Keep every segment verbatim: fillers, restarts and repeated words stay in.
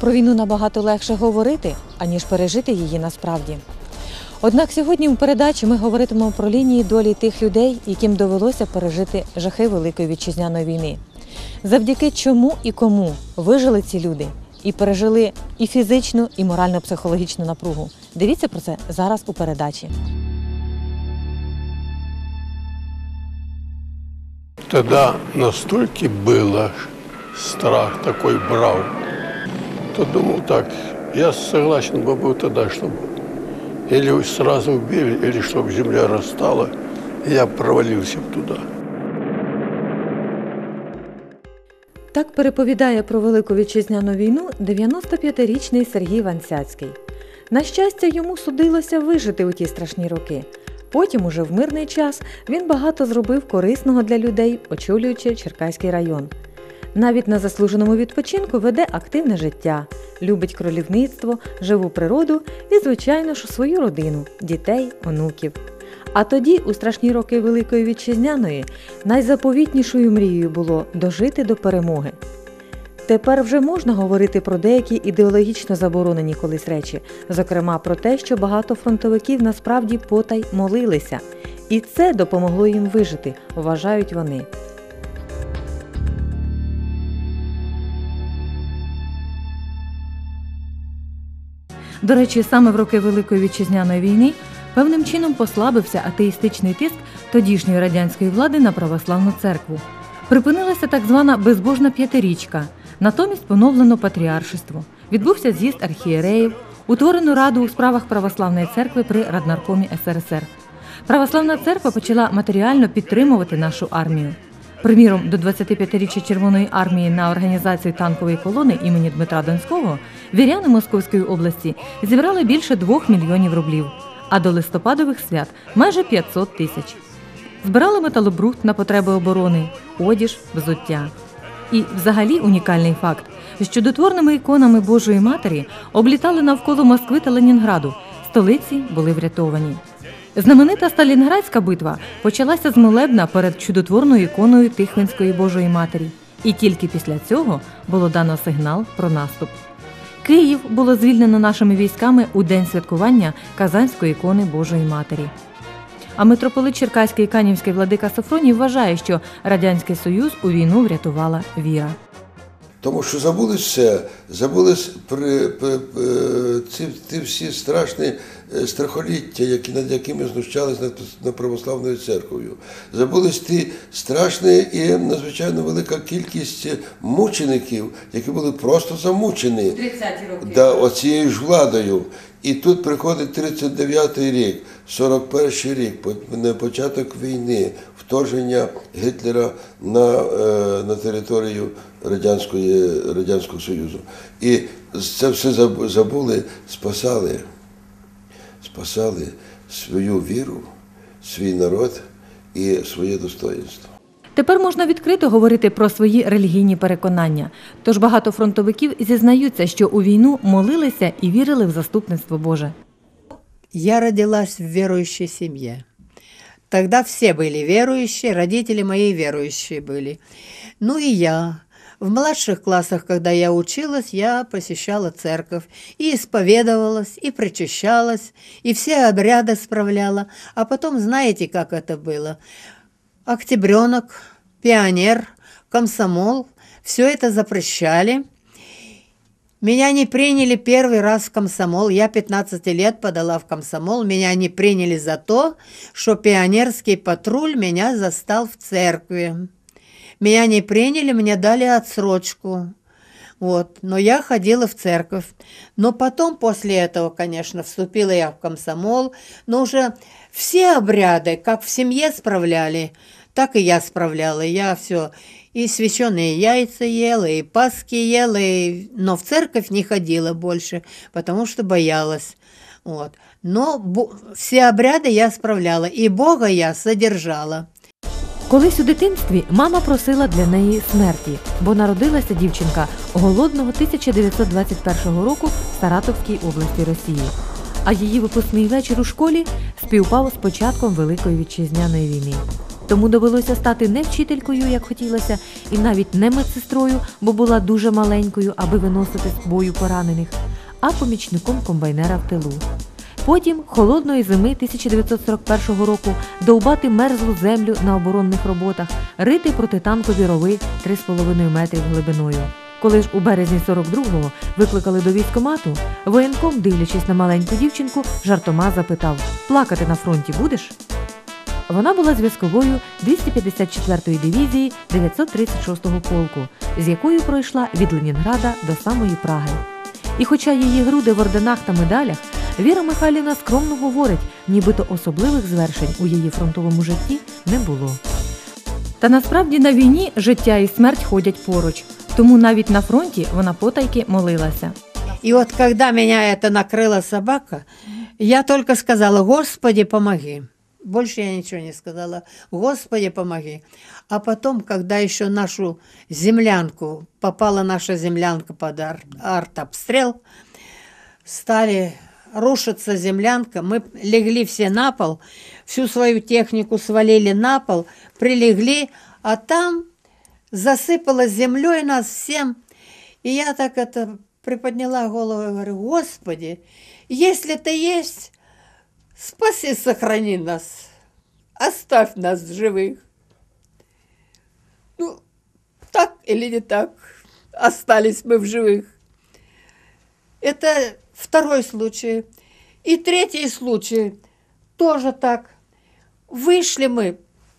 Про війну набагато легше говорити, аніж пережити її насправді. Однак сьогодні у передачі ми говоритимемо про лінії долі тих людей, яким довелося пережити жахи Великої Вітчизняної війни. Завдяки чому і кому вижили ці люди і пережили і фізичну, і морально-психологічну напругу. Дивіться про це зараз у передачі. Тогда настолько было, страх такой брал, то думал так, я согласен бы был тогда, чтобы или сразу убили, или чтобы земля растала, и я провалился бы туда. Так переповідає про Велику Вітчизняну війну дев'яностоп'ятирічний Сергій Вансяцький. На щастя, йому судилося вижити у ті страшні роки. Потім, уже в мирний час, він багато зробив корисного для людей, очолюючи Черкаський район. Навіть на заслуженому відпочинку веде активне життя, любить кролівництво, живу природу і, звичайно ж, свою родину – дітей, онуків. А тоді, у страшні роки Великої Вітчизняної, найзаповітнішою мрією було дожити до перемоги. Тепер вже можна говорити про деякі ідеологічно заборонені колись речі, зокрема про те, що багато фронтовиків насправді потай молилися. І це допомогло їм вижити, вважають вони. До речі, саме в роки Великої Вітчизняної війни певним чином послабився атеїстичний тиск тодішньої радянської влади на православну церкву. Припинилася так звана безбожна п'ятирічка, натомість поновлено патріаршество. Відбувся з'їзд архієреїв, утворено раду у справах православної церкви при Раднаркомі ес ер ес ер. Православна церква почала матеріально підтримувати нашу армію. Приміром, до двадцятип'ятиріччя Червоної армії на організацію танкової колони імені Дмитра Донського віряни Московської області зібрали більше двох мільйонів рублів, а до листопадових свят – майже п'ятсот тисяч. Збирали металобрухт на потреби оборони, одіж, взуття. І взагалі унікальний факт, що чудотворними іконами Божої Матері облітали навколо Москви та Ленінграду, столиці були врятовані. Знаменита Сталінградська битва почалася з молебна перед чудотворною іконою Тихвинської Божої Матері. І тільки після цього було дано сигнал про наступ. Київ було звільнено нашими військами у день святкування Казанської ікони Божої Матері. А митрополит Черкаський і Канівський владика Софроній вважає, що Радянський Союз у війну врятувала віра. Тому що забули все, забули при, при, ці, ці всі страшні страхоліття, які, над якими знущались над, над православною церквою. Забулись ті страшні і надзвичайно велика кількість мучеників, які були просто замучені тридцяті роки. Да, оцією ж владою. І тут приходить тридцять дев'ятий рік, сорок перший рік, початок війни, вторгнення Гітлера на, на територію Радянської, Радянського Союзу. І це все забули, спасали, спасали свою віру, свій народ і своє достоїнство. Тепер можна відкрито говорити про свої релігійні переконання. Тож багато фронтовиків зізнаються, що у війну молилися і вірили в заступництво Боже. Я родилась в верующей семье. Тогда все были верующие, родители мои верующие были. Ну и я. В младших классах, когда я училась, я посещала церковь и исповедовалась, и причащалась, и все обряды справляла. А потом, знаете, как это было? Октябренок, пионер, комсомол, все это запрещали. Меня не приняли первый раз в комсомол. Я пятнадцать лет подала в комсомол. Меня не приняли за то, что пионерский патруль меня застал в церкви. Меня не приняли, мне дали отсрочку. Вот. Но я ходила в церковь. Но потом, после этого, конечно, вступила я в комсомол. Но уже все обряды, как в семье справляли, так и я справляла. Я все, и священные яйца ела, и пасхи ела, и... но в церковь не ходила больше, потому что боялась. Вот. Но бо... все обряды я справляла, и Бога я содержала. Колись у дитинстві мама просила для неї смерті, бо народилася дівчинка голодного тисяча дев'ятсот двадцять першого року в Саратовській області Росії. А її випускний вечір у школі співпав з початком Великої Вітчизняної війни. Тому довелося стати не вчителькою, як хотілося, і навіть не медсестрою, бо була дуже маленькою, аби виносити з бою поранених, а помічником комбайнера в тилу. Потім холодної зими тисяча дев'ятсот сорок першого року довбати мерзлу землю на оборонних роботах, рити протитанкові рови три з половиною метрів глибиною. Коли ж у березні сорок другого викликали до військкомату, воєнком, дивлячись на маленьку дівчинку, жартома запитав: «Плакати на фронті будеш?». Вона була зв'язковою двісті п'ятдесят четвертої дивізії дев'ятсот тридцять шостого полку, з якою пройшла від Ленінграда до самої Праги. І хоча її груди в орденах та медалях, Віра Михайлівна скромно говорить, нібито особливих звершень у її фронтовому житті не було. Та насправді на війні життя і смерть ходять поруч, тому навіть на фронті вона потайки молилася. И вот когда меня это накрыла собака, я только сказала: «Господи, помоги». Больше я ничего не сказала. «Господи, помоги». А потом, когда еще нашу землянку, попала наша землянка под ар- артобстрел, стали рушиться землянка, мы легли все на пол, всю свою технику свалили на пол, прилегли, а там засыпало землей нас всем. И я так это приподняла голову и говорю: «Господи, если ты есть, спаси, сохрани нас, оставь нас в живых». Ну, так или не так, остались мы в живых. Это второй случай. И третий случай тоже так. Вышли мы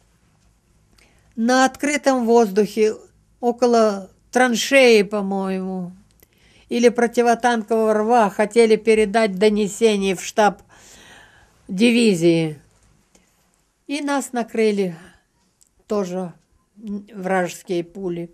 на открытом воздухе около траншеи, по-моему, или противотанкового рва, хотели передать донесение в штаб дивизии. И нас накрыли тоже вражеские пули.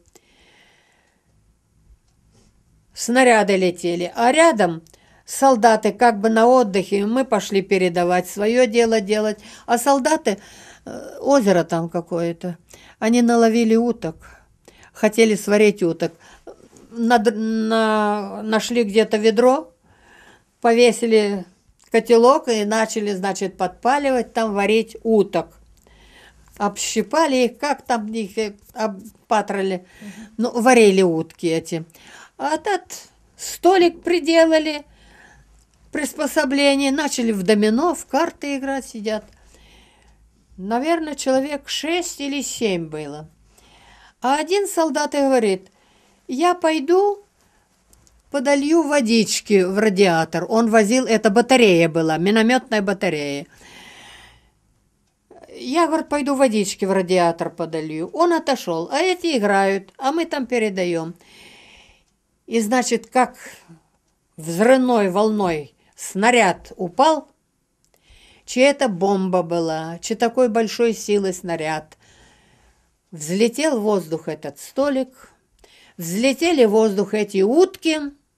Снаряды летели, а рядом солдаты как бы на отдыхе, мы пошли передавать, свое дело делать, а солдаты, озеро там какое-то, они наловили уток, хотели сварить уток, на, на, нашли где-то ведро, повесили котелок и начали, значит, подпаливать, там варить уток. Общипали их, как там их обпатрали, ну, варили утки эти. А этот столик приделали, приспособление, начали в домино, в карты играть, сидят. Наверное, человек шесть или семь было. А один солдат и говорит: «Я пойду подолью водички в радиатор». Он возил, это батарея была, минометная батарея. Я, говорит, пойду водички в радиатор подолью. Он отошел, а эти играют, а мы там передаем. И, значит, как взрывной волной снаряд упал, чья-то бомба была, чья такой большой силы снаряд. Взлетел в воздух этот столик, взлетели в воздух эти утки,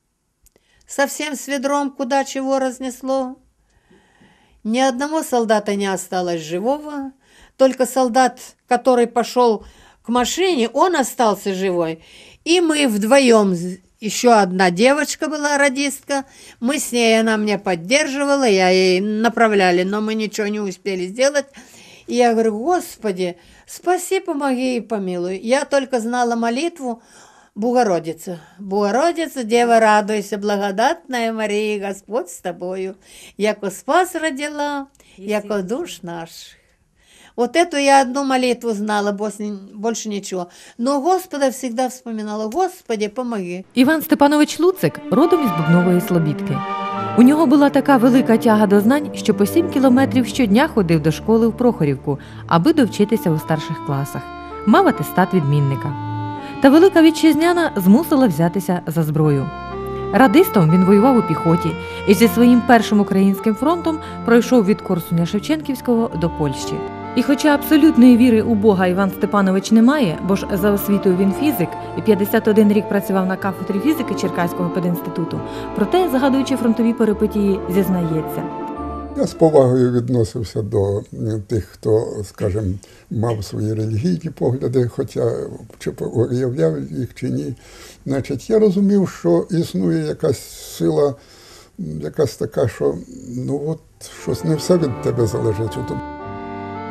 совсем с ведром куда чего разнесло. Ни одного солдата не осталось живого, только солдат, который пошел к машине, он остался живой. И мы вдвоем, еще одна девочка была, радистка, мы с ней, она меня поддерживала, я ей направляли, но мы ничего не успели сделать. И я говорю: «Господи, спаси, помоги и помилуй». Я только знала молитву Богородица. «Богородица, Дева, радуйся, благодатная Мария, Господь с тобою, яко спас родила, яко душ наших». Вот эту я одну молитву знала, больше ничего. Но Господа всегда вспоминала: «Господи, помоги». Іван Степанович Луцик родом із Бубнової Слобідки. У нього була така велика тяга до знань, що по сім кілометрів щодня ходив до школи в Прохорівку, аби довчитися у старших класах. Мав атестат відмінника. Та велика вітчизняна змусила взятися за зброю. Радистом він воював у піхоті і зі своїм першим українським фронтом пройшов від Корсуня Шевченківського до Польщі. І хоча абсолютної віри у Бога Іван Степанович не має, бо ж за освітою він фізик і п'ятдесят один рік працював на кафедрі фізики Черкаського педінституту, проте, згадуючи фронтові перипетії, зізнається: я з повагою відносився до тих, хто, скажімо, мав свої релігійні погляди, хоча чи уявляв їх чи ні. Значить, я розумів, що існує якась сила, якась така, що ну от щось не все від тебе залежить.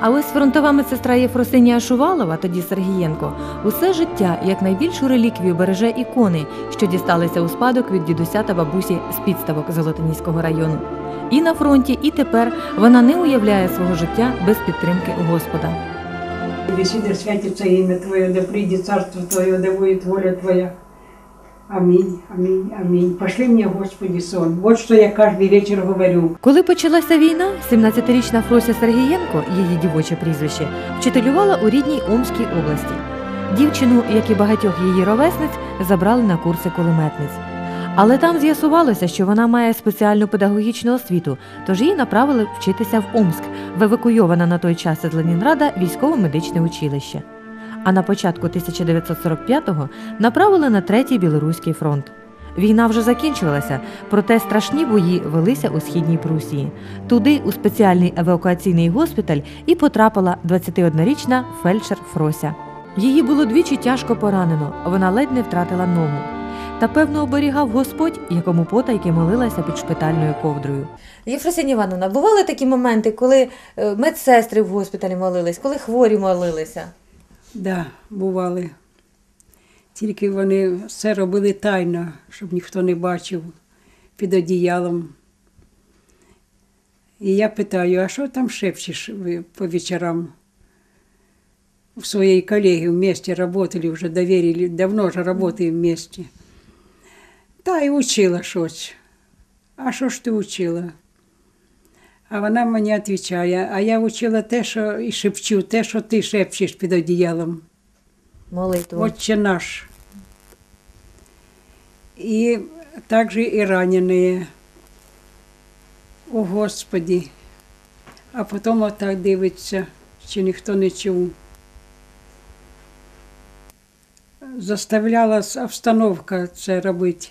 А ось фронтова медсестра Єфросинія Шувалова, тоді Сергієнко, усе життя як найбільшу реліквію береже ікони, що дісталися у спадок від дідуся та бабусі з підставок Золотоніського району. І на фронті, і тепер вона не уявляє свого життя без підтримки Господа. Весида святится имя Твое, да придет царство Твое, да будет воля Твоя. Аминь, аминь, аминь. Пошли мне, Господи, сон. Вот что я каждый вечер говорю. Коли почалася війна, сімнадцятирічна Фрося Сергієнко, її дівоче прізвище, вчителювала у рідній Омській області. Дівчину, як і багатьох її ровесниць, забрали на курси кулеметниць. Але там з'ясувалося, що вона має спеціальну педагогічну освіту, тож її направили вчитися в Омськ, в евакуйоване на той час із Ленінграда військово-медичне училище. А на початку тисяча дев'ятсот сорок п'ятого направили на Третій Білоруський фронт. Війна вже закінчувалася, проте страшні бої велися у Східній Прусії. Туди, у спеціальний евакуаційний госпіталь, і потрапила двадцятиоднорічна фельдшер Фрося. Її було двічі тяжко поранено, вона ледь не втратила ногу. Та, певно, оберігав Господь, якому потайки молилася під шпитальною ковдрою. Єфросинія Івановна, бували такі моменти, коли медсестри в госпіталі молились, коли хворі молилися? Да, бували. Тільки вони все робили тайно, щоб ніхто не бачив, під одіялом. І я питаю, а що там шепчеш ви по вечорам? В своей коллеге вместе работали, уже доверили, давно же работаем вместе. Та і учила щось. А що ж ти учила? А вона мені відповідає, а я учила те, що і шепчу, те, що ти шепчеш під одіялом. Молитву. Отче наш. І також і ранені. О Господі. А потім отак дивиться, чи ніхто не чув. Заставляла обстановка це робити.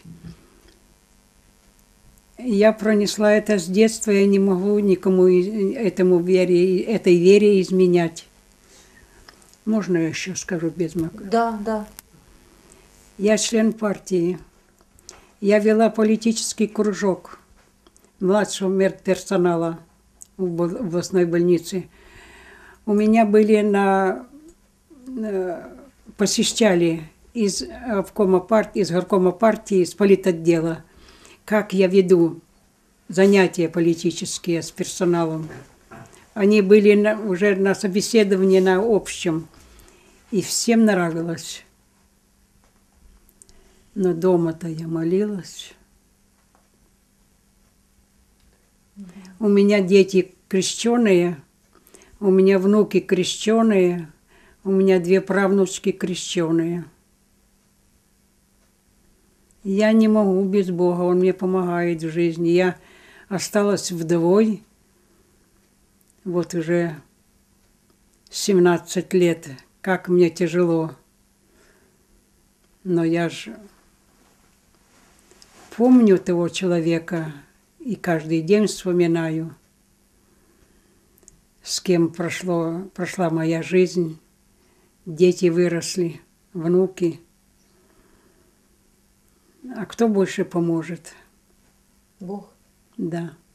Я пронесла это с детства, я не могу никому этому вере, этой вере изменять. Можно я еще скажу без мака? Да, да. Я член партии. Я вела политический кружок младшего медперсонала в областной больнице. У меня были на... посещали из обкома партии, из горкома партии, из политотдела, как я веду занятия политические с персоналом. Они были на, уже на собеседовании на общем, и всем нравилось. Но дома-то я молилась. У меня дети крещеные, у меня внуки крещеные, у меня две правнучки крещеные. Я не могу без Бога, Он мне помогает в жизни. Я осталась вдовой, вот уже семнадцать лет, как мне тяжело. Но я же помню того человека и каждый день вспоминаю, с кем прошло, прошла моя жизнь. Дети выросли, внуки. А кто больше поможет? Бог. Да.